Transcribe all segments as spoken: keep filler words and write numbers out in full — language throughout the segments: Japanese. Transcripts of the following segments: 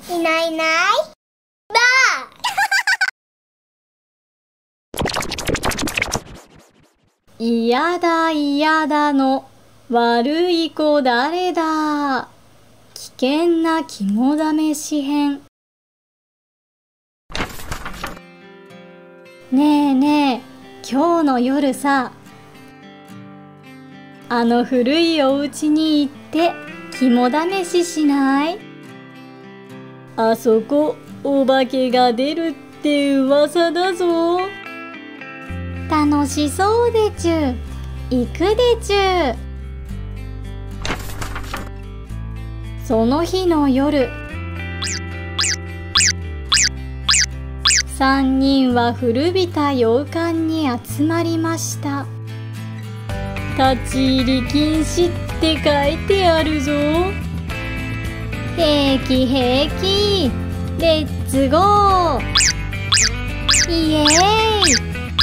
いないいないばあ。 いやだいやだの悪い子誰だ。危険な肝試し編。ねえねえ、今日の夜さ、あの古いお家に行って肝試ししない？あそこお化けが出るって噂だぞ。楽しそうでちゅ。行くでちゅ。その日の夜、三人は古びた洋館に集まりました。立ち入り禁止って書いてあるぞ。平気平気、レッツゴー。イエーイ。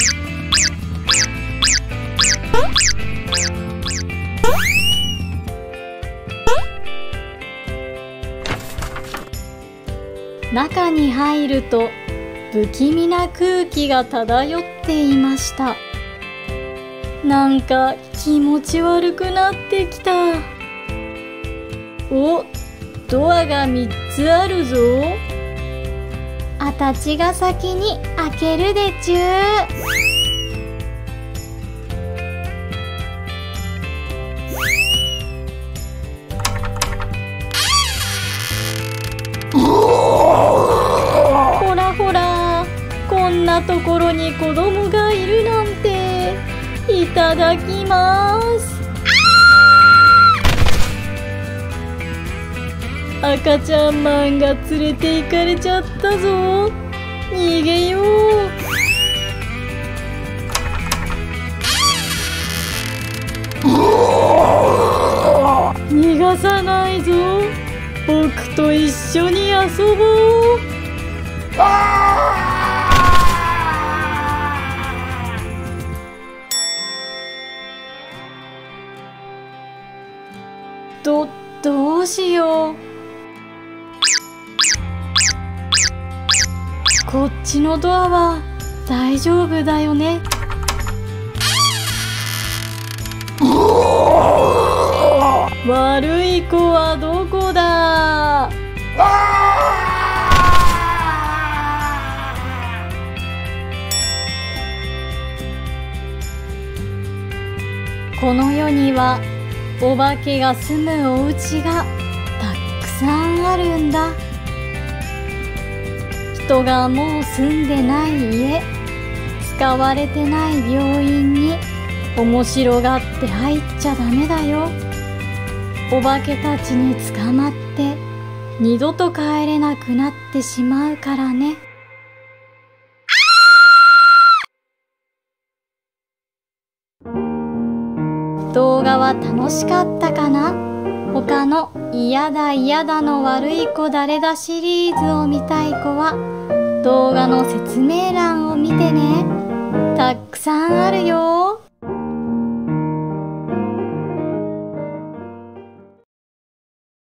中に入ると不気味な空気が漂っていました。なんか気持ち悪くなってきた。お、ドアがみっつあるぞ。あたちが先に開けるでちゅ。ほらほら、こんなところに子供がいるなんて。いただきます。赤ちゃんマンが連れて行かれちゃったぞ。逃げよう。逃がさないぞ。僕と一緒に遊ぼう。ど、どうしよう。こっちのドアは大丈夫だよね。悪い子はどこだ。この世にはお化けが住むお家がたくさんあるんだ。人がもう住んでない家、使われてない病院に面白がって入っちゃダメだよ。お化けたちに捕まって二度と帰れなくなってしまうからね。動画は楽しかったかな？他のいやだいやだの悪い子誰だシリーズを見たい子は動画の説明欄を見てね。たくさんあるよ。